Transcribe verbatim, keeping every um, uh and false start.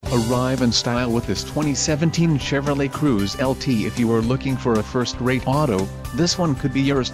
Arrive in style with this twenty seventeen Chevrolet Cruze L T. If you are looking for a first-rate auto, this one could be yours.